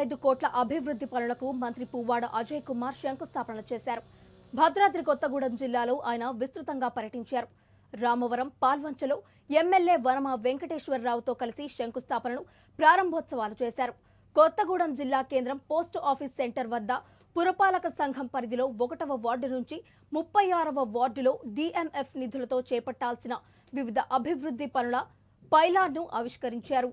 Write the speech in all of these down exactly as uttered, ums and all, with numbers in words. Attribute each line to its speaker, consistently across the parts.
Speaker 1: ఐదు కోట్ల అభివృద్ధి పనులకు మంత్రి పువ్వాడ అజయ్ కుమార్ శంకుస్థాపన చేశారు. భద్రాద్రి కొత్తగూడెం జిల్లాలో ఆయన విస్తృతంగా పర్యటించారు. రామవరం పాల్వంచలో ఎమ్మెల్యే వనమ వెంకటేశ్వరరావుతో కలిసి శంకుస్థాపనను ప్రారంభోత్సవాలు చేశారు. కొత్తగూడెం జిల్లా కేంద్రం పోస్ట్ ఆఫీస్ సెంటర్ వద్ద పురపాలక సంఘం పరిధిలో ఒకటవ వార్డు నుంచి ముప్పై ఆరవ వార్డులో డిఎంఎఫ్ నిధులతో చేపట్టాల్సిన వివిధ అభివృద్ధి పనుల పైలాన్ను ఆవిష్కరించారు.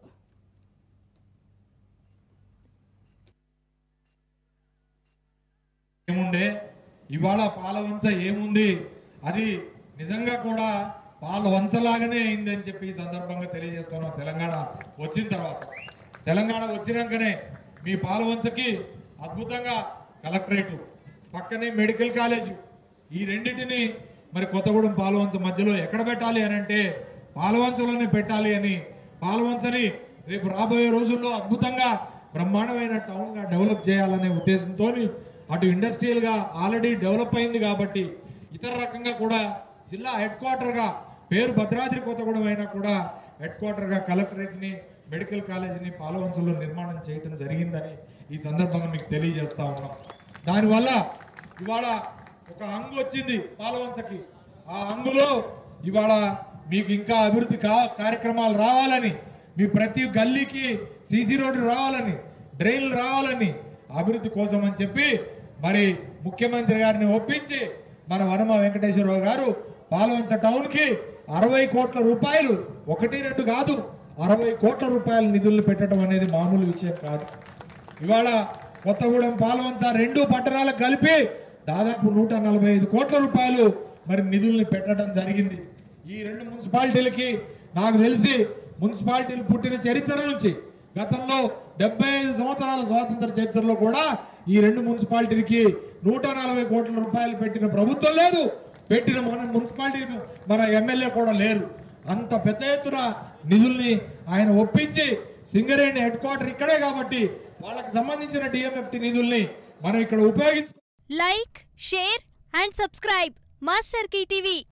Speaker 2: ఏముండే ఇవాళ పాలవంచ ఏముంది, అది నిజంగా కూడా పాలవంచలాగానే అయిందని చెప్పి ఈ సందర్భంగా తెలియజేస్తున్నాం. తెలంగాణ వచ్చిన తర్వాత తెలంగాణ వచ్చినాకనే మీ పాలవంచకి అద్భుతంగా కలెక్టరేట్, పక్కనే మెడికల్ కాలేజ్, ఈ రెండింటిని మరి కొత్తగూడెం పాలవంచ మధ్యలో ఎక్కడ పెట్టాలి అని అంటే పాలవంచలోనే పెట్టాలి అని, పాలవంచని రేపు రాబోయే రోజుల్లో అద్భుతంగా బ్రహ్మాండమైన టౌన్గా డెవలప్ చేయాలనే ఉద్దేశంతో అటు ఇండస్ట్రియల్గా ఆల్రెడీ డెవలప్ అయింది కాబట్టి ఇతర రకంగా కూడా జిల్లా హెడ్ క్వార్టర్గా పేరు భద్రాద్రి కొత్తగూడెం అయినా కూడా హెడ్ క్వార్టర్గా కలెక్టరేట్ని మెడికల్ కాలేజీని పాలవంచలో నిర్మాణం చేయడం జరిగిందని ఈ సందర్భంగా మీకు తెలియజేస్తా ఉన్నాం. దానివల్ల ఇవాళ ఒక హంగు వచ్చింది పాలవంచకి. ఆ హంగులో ఇవాళ మీకు ఇంకా అభివృద్ధి కా కార్యక్రమాలు రావాలని, మీ ప్రతి గల్లీకి సీసీ రోడ్డు రావాలని, డ్రైన్లు రావాలని, అభివృద్ధి కోసం అని చెప్పి మరి ముఖ్యమంత్రి గారిని ఒప్పించి మన వనమ వెంకటేశ్వరరావు గారు పాలవంచ టౌన్కి అరవై కోట్ల రూపాయలు, ఒకటి రెండు కాదు అరవై కోట్ల రూపాయల నిధులు పెట్టడం అనేది మామూలు విషయం కాదు. ఇవాళ కొత్తగూడెం పాలవంచ రెండు పట్టణాలకు కలిపి దాదాపు నూట నలభై ఐదు కోట్ల రూపాయలు మరి నిధుల్ని పెట్టడం జరిగింది. ఈ రెండు మున్సిపాలిటీలకి నాకు తెలిసి మున్సిపాలిటీలు పుట్టిన చరిత్ర నుంచి గతంలో డెబ్బై ఐదు సంవత్సరాల స్వాతంత్ర చరిత్రలో కూడా ఈ రెండు మున్సిపాలిటీలకి నూట నలభై కోట్ల రూపాయలు పెట్టిన ప్రభుత్వం లేదు, పెట్టిన మన మున్సిపాలిటీ మన ఎమ్మెల్యే కూడా లేరు. అంత పెద్ద ఎత్తున నిధుల్ని ఆయన ఒప్పించి సింగరేణి హెడ్ క్వార్టర్ ఇక్కడే కాబట్టి వాళ్ళకి సంబంధించిన డిఎంఎఫ్టి నిధుల్ని మనం ఇక్కడ ఉపయోగించు.
Speaker 3: Like, share and subscribe master key TV.